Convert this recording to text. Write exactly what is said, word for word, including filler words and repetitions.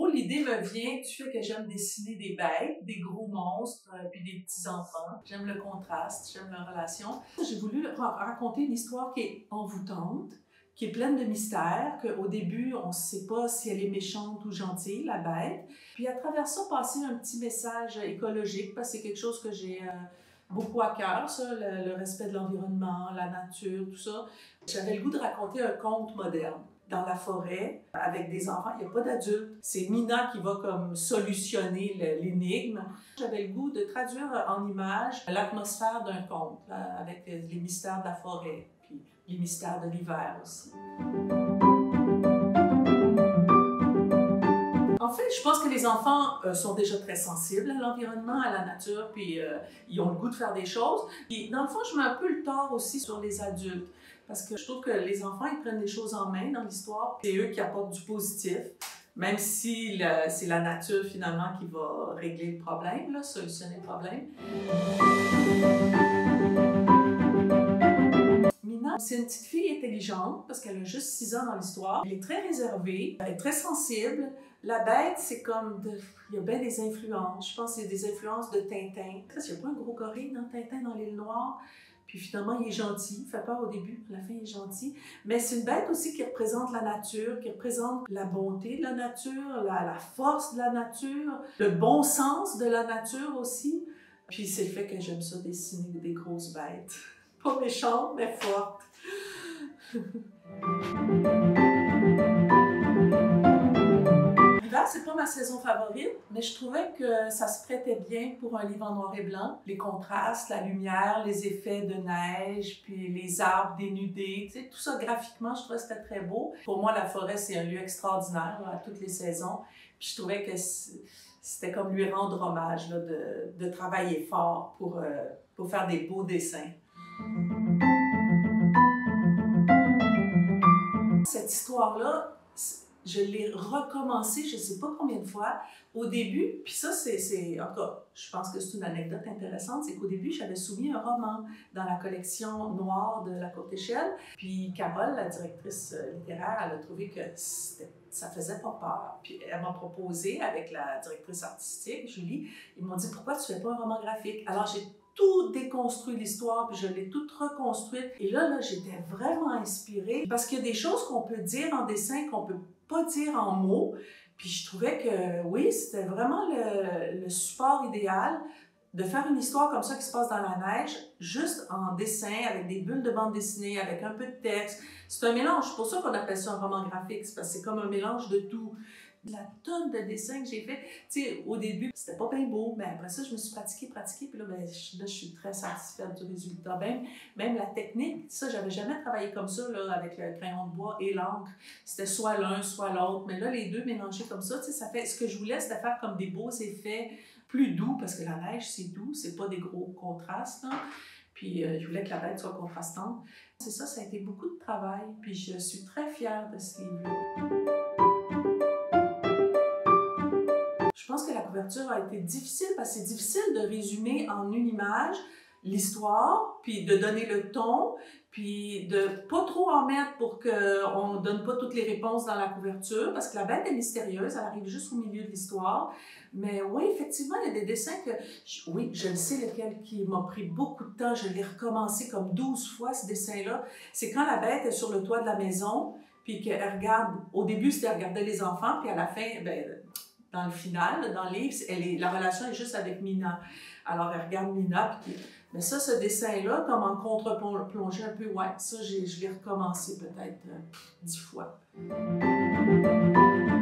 gros, l'idée me vient du fait que j'aime dessiner des bêtes, des gros monstres, euh, puis des petits-enfants. J'aime le contraste, j'aime leur relation. J'ai voulu raconter une histoire qui est envoûtante, qui est pleine de mystères, qu'au début, on ne sait pas si elle est méchante ou gentille, la bête. Puis à travers ça, passer un petit message écologique, parce que c'est quelque chose que j'ai euh, beaucoup à cœur, ça, le, le respect de l'environnement, la nature, tout ça. J'avais le goût de raconter un conte moderne. Dans la forêt, avec des enfants, il n'y a pas d'adultes. C'est Mina qui va comme solutionner l'énigme. J'avais le goût de traduire en images l'atmosphère d'un conte, là, avec les mystères de la forêt, puis les mystères de l'hiver aussi. En fait, je pense que les enfants euh, sont déjà très sensibles à l'environnement, à la nature, puis euh, ils ont le goût de faire des choses. Et dans le fond, je mets un peu le tort aussi sur les adultes, parce que je trouve que les enfants, ils prennent les choses en main dans l'histoire. C'est eux qui apportent du positif, même si c'est la nature finalement qui va régler le problème, là, solutionner le problème. Mina, c'est une petite fille intelligente parce qu'elle a juste six ans dans l'histoire. Elle est très réservée, elle est très sensible. La bête, c'est comme... De... Il y a bien des influences. Je pense que c'est des influences de Tintin. Il n'y a pas un gros gorille dans Tintin, dans l'île Noire. Puis finalement, il est gentil. Il fait peur au début, à la fin, il est gentil. Mais c'est une bête aussi qui représente la nature, qui représente la bonté de la nature, la, la force de la nature, le bon sens de la nature aussi. Puis c'est le fait que j'aime ça dessiner des grosses bêtes. Pas méchantes, mais fortes. L'hiver, c'est pas ma saison favorite, mais je trouvais que ça se prêtait bien pour un livre en noir et blanc. Les contrastes, la lumière, les effets de neige, puis les arbres dénudés, tu sais, tout ça graphiquement, je trouvais que c'était très beau. Pour moi, la forêt, c'est un lieu extraordinaire là, à toutes les saisons. Puis je trouvais que c'était comme lui rendre hommage là, de, de travailler fort pour, euh, pour faire des beaux dessins. Cette histoire-là, je l'ai recommencée, je ne sais pas combien de fois, au début, puis ça, c'est, en tout cas, je pense que c'est une anecdote intéressante, c'est qu'au début, j'avais soumis un roman dans la collection noire de La Courte Échelle, puis Carole, la directrice littéraire, elle a trouvé que ça faisait pas peur, puis elle m'a proposé, avec la directrice artistique, Julie, ils m'ont dit « Pourquoi tu fais pas un roman graphique? » Alors, j'ai tout déconstruit l'histoire, puis je l'ai toute reconstruite. Et là, là j'étais vraiment inspirée, parce qu'il y a des choses qu'on peut dire en dessin qu'on peut pas dire en mots. Puis je trouvais que, oui, c'était vraiment le, le support idéal de faire une histoire comme ça qui se passe dans la neige, juste en dessin, avec des bulles de bande dessinée, avec un peu de texte. C'est un mélange, c'est pour ça qu'on appelle ça un roman graphique, parce que c'est comme un mélange de tout. La tonne de dessins que j'ai fait, tu sais, au début, c'était pas bien beau, mais après ça, je me suis pratiquée, pratiquée, puis là, ben, je, là, je suis très satisfaite du résultat. Même, même la technique, ça, j'avais jamais travaillé comme ça, là, avec le crayon de bois et l'encre. C'était soit l'un, soit l'autre, mais là, les deux mélangés comme ça, tu sais, ça fait, ce que je voulais, c'était faire comme des beaux effets plus doux, parce que la neige, c'est doux, c'est pas des gros contrastes, là. Puis euh, je voulais que la bête soit contrastante. C'est ça, ça a été beaucoup de travail, puis je suis très fière de ce livre-là. Je pense que la couverture a été difficile parce que c'est difficile de résumer en une image l'histoire, puis de donner le ton, puis de pas trop en mettre pour qu'on ne donne pas toutes les réponses dans la couverture, parce que la bête est mystérieuse, elle arrive juste au milieu de l'histoire. Mais oui, effectivement, il y a des dessins que... Je, oui, je le sais lequel qui m'a pris beaucoup de temps, je l'ai recommencé comme douze fois, ce dessin-là. C'est quand la bête est sur le toit de la maison, puis qu'elle regarde... Au début, c'était elle regardait les enfants, puis à la fin, ben, dans le final, dans le livre, elle est, la relation est juste avec Mina. Alors, elle regarde Mina, puis... Mais ça, ce dessin-là, comme en contre-plongée un peu, ouais, ça, je l'ai recommencé peut-être euh, dix fois.